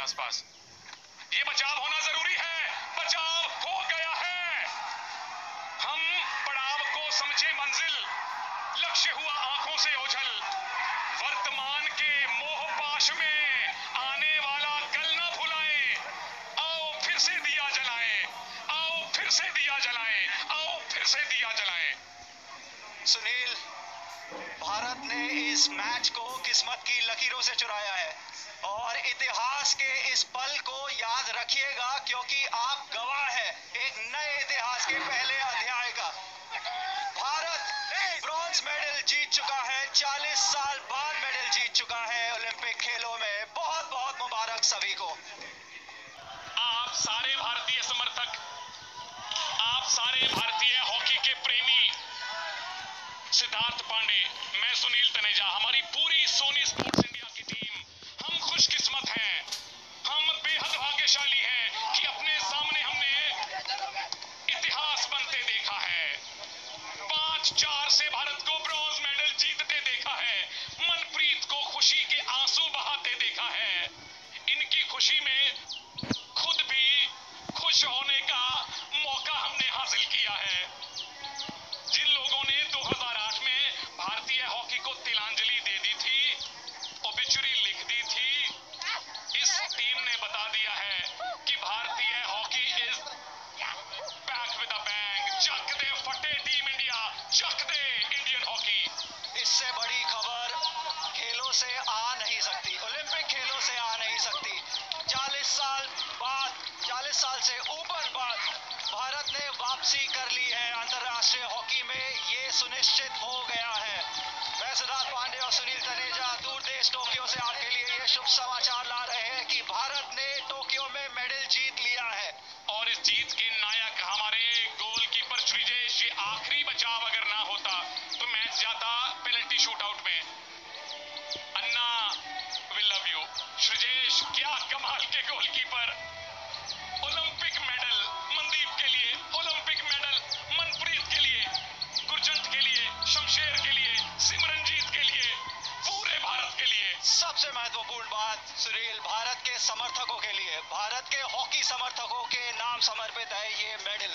आसपास। ये बचाव होना जरूरी है। बचाव हो गया है। हम पड़ाव को समझे मंजिल, लक्ष्य हुआ आंखों से ओझल। वर्तमान के मोह पाश में आने वाला कल ना भुलाएं। आओ फिर से दिया जलाएं, आओ फिर से दिया जलाएं, आओ फिर से दिया जलाएं। सुनील, भारत ने इस मैच को किस्मत की लकीरों से चुराया है और इतिहास के इस पल को याद रखिएगा, क्योंकि आप गवाह हैं एक नए इतिहास के पहले अध्याय का। भारत ब्रॉन्ज मेडल जीत चुका है, 40 साल बाद मेडल जीत चुका है ओलंपिक खेलों में। बहुत बहुत मुबारक सभी को। आप सारे भारतीय समर्थक, आप सारे भारतीय हॉकी के प्रेमी, सिद्धार्थ पांडे, मैं सुनील तनेजा, हमारी पूरी सोनी स्पोर्ट्स इंडिया की टीम, हम खुशकिस्मत हैं, हम बेहद भाग्यशाली हैं कि अपने सामने हमने इतिहास बनते देखा है। 5-4 से भारत को ब्रॉन्ज मेडल जीतते देखा है। मनप्रीत को खुशी के आंसू बहाते देखा है। इनकी खुशी में खुद भी खुश होने का मौका हमने हासिल किया है। जिन लोगों ने 2008 में भारतीय हॉकी को तिलांजलि दे दी थी, ओबिचुरी लिख दी थी, इस टीम ने बता दिया है कि भारतीय hockey is back with a bang. चक दे फटे टीम इंडिया, चक दे इंडियन हॉकी। इससे बड़ी खबर खेलों से आ नहीं सकती, ओलंपिक खेलों से आ नहीं सकती। 40 साल बाद, 40 साल से ऊपर बाद भारत ने वापसी कर ली है अंतर्राष्ट्रीय हॉकी में, ये सुनिश्चित हो गया है। मैं सिद्धार्थ पांडे और सुनील तनेजा दूर देश टोक्यो से आपके लिए ये शुभ समाचार ला रहे हैं कि भारत ने टोक्यो में मेडल जीत लिया है। और इस जीत के नायक हमारे गोलकीपर श्रीजेश, ये आखिरी बचाव अगर ना होता तो मैच जाता पेनल्टी शूटआउट में। Anna we love you. Sreejesh, क्या कमाल के गोलकीपर। ओलंपिक मेडल मनदीप के लिए, ओलंपिक मेडल मनप्रीत के लिए, गुरजंत के लिए, शमशेर के लिए, सिमरनजीत के लिए, पूरे भारत के लिए। सबसे महत्वपूर्ण बात सुनील, भारत के समर्थकों के लिए, भारत के हॉकी समर्थकों के नाम समर्पित है ये मेडल।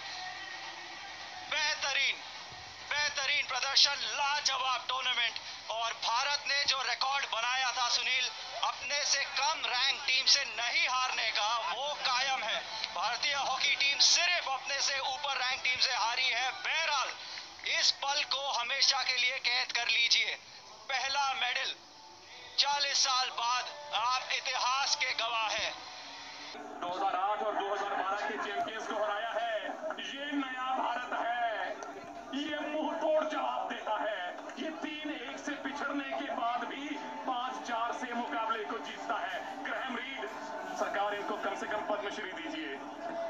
बेहतरीन बेहतरीन प्रदर्शन, लाजवाब टूर्नामेंट, और भारत ने जो रिकॉर्ड बनाया था सुनील, अपने से कम रैंक टीम से नहीं हारने का, वो कायम है। भारतीय हॉकी टीम सिर्फ अपने से ऊपर रैंक टीम से हारी है। बहरहाल इस पल को हमेशा के लिए कैद कर लीजिए। पहला मेडल 40 साल बाद, आप इतिहास के गवाह हैं। 2008 और 2012 के चैंपियंस को हराया है। ये नया भारत है, ये मुंह तोड़ जवाब देता है। ये 3-1 से पिछड़ने के बाद भी 5-4 से मुकाबले को जीतता है। ग्रैहम रीड, सरकार इनको कम से कम पद्मश्री दीजिए।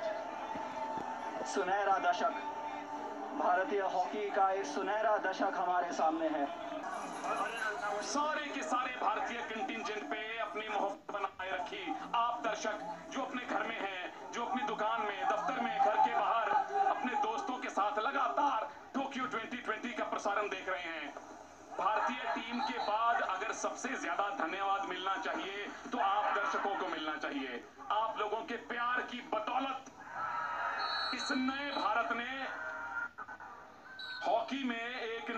सुनहरा दशक, भारतीय हॉकी का एक सुनहरा दशक हमारे सामने है। सारे के सारे भारतीय कंटिंजेंट पे अपनी मोहब्बत बनाए रखी। आप दर्शक जो अपने घर में हैं, जो अपनी दुकान में, दफ्तर में, घर के बाहर अपने दोस्तों के साथ लगातार टोक्यो 2020 का प्रसारण देख रहे हैं, भारतीय टीम के बाद अगर सबसे ज्यादा धन्यवाद मिलना चाहिए तो आप दर्शकों को मिलना चाहिए। आप लोगों के प्यार की बदौलत इस नए भारत ने हॉकी में एक